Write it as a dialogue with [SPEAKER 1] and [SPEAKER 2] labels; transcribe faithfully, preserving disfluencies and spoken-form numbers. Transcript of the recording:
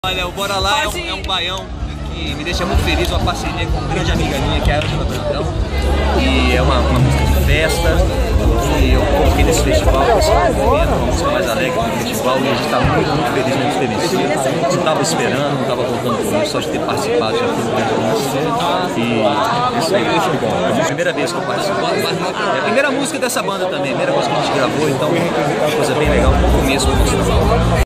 [SPEAKER 1] Olha, o Bora Lá é um, é um baião que me deixa muito feliz, uma parceria com uma grande amiga minha, que é a Angela Brandão. E é uma, uma música de festa, que eu coloquei nesse festival, que é uma música mais alegre do festival, e a gente está muito, muito feliz, muito feliz. Não estava esperando, não estava contando com isso, só de ter participado já foi muito E isso aí, muito bom. É a primeira vez que eu participo. É a primeira música dessa banda também, a primeira música que a gente gravou, então uma coisa bem legal, um começo do nosso trabalho.